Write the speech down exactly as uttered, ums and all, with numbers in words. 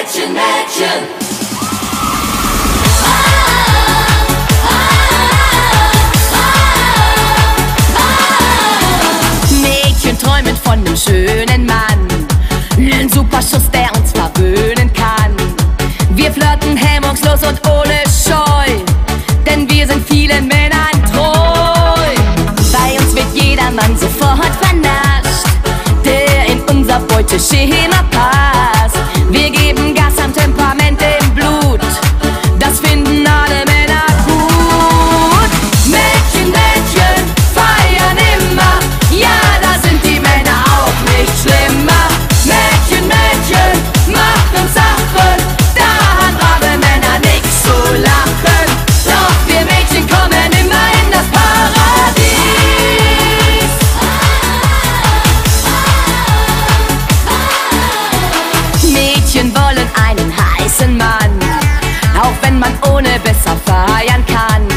Mädchen, Mädchen. Mädchen träumen von einem schönen Mann, nen Superschuss, der uns verwöhnen kann. Wir flirten hemmungslos und ohne Scheu, denn wir sind vielen Männern treu. Bei uns wird jeder Mann sofort vernascht, der in unser Beuteschema passt. Wir geben Gas am Temperament im Blut, das finden alle Männer gut. Mädchen, Mädchen, feiern immer, ja, da sind die Männer auch nicht schlimmer. Mädchen, Mädchen, machen Sachen, da haben brave Männer nix zu lachen. Doch wir Mädchen kommen immer in das Paradies. Mädchen wollen einen heißen Mann, auch wenn man ohne besser feiern kann.